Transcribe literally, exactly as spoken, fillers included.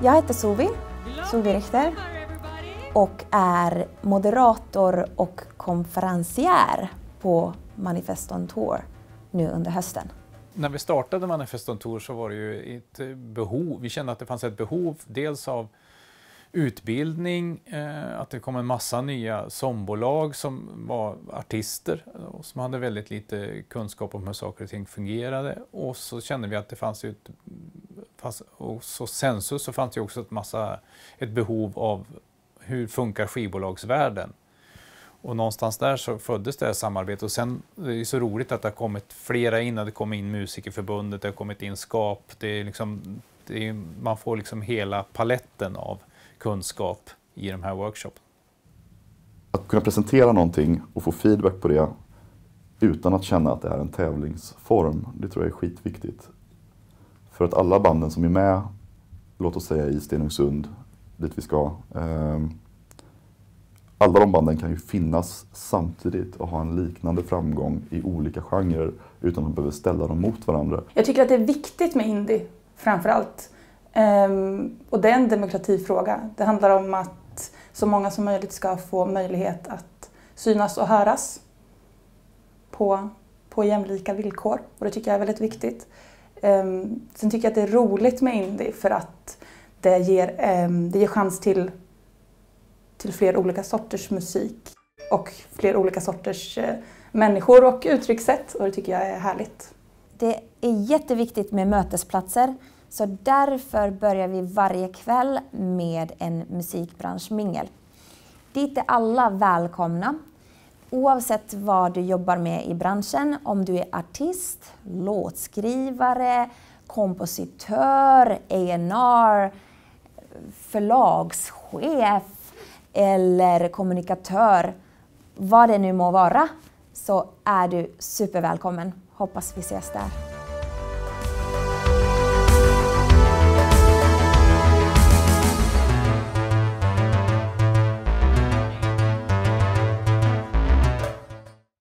Jag heter Suvi, Suvi Richter och är moderator och konferencier på Manifest on Tour nu under hösten. När vi startade Manifest on Tour så var det ju ett behov, vi kände att det fanns ett behov dels av utbildning, eh, att det kom en massa nya sångbolag som var artister och som hade väldigt lite kunskap om hur saker och ting fungerade. Och så kände vi att det fanns ju ett, fast, och så sensus så fanns det också ett, massa, ett behov av hur funkar skivbolagsvärlden. Och någonstans där så föddes det här samarbetet och sen det är så roligt att det har kommit flera in, det kom in Musikerförbundet, det har kommit in Skap, det är liksom, det är, man får liksom hela paletten av kunskap i de här workshopen. Att kunna presentera någonting och få feedback på det utan att känna att det är en tävlingsform, det tror jag är skitviktigt. För att alla banden som är med, låt oss säga i Stenungsund, dit vi ska, eh, alla de banden kan ju finnas samtidigt och ha en liknande framgång i olika genrer utan att man behöver ställa dem mot varandra. Jag tycker att det är viktigt med indie framför allt. Um, och det är en demokratifråga. Det handlar om att så många som möjligt ska få möjlighet att synas och höras på, på jämlika villkor. Och det tycker jag är väldigt viktigt. Um, sen tycker jag att det är roligt med indie för att det ger, um, det ger chans till, till fler olika sorters musik och fler olika sorters uh, människor och uttryckssätt. Och det tycker jag är härligt. Det är jätteviktigt med mötesplatser. Så därför börjar vi varje kväll med en musikbranschmingel. Dit är alla välkomna. Oavsett vad du jobbar med i branschen, om du är artist, låtskrivare, kompositör, A and R, förlagschef eller kommunikatör, vad det nu må vara, så är du supervälkommen. Hoppas vi ses där.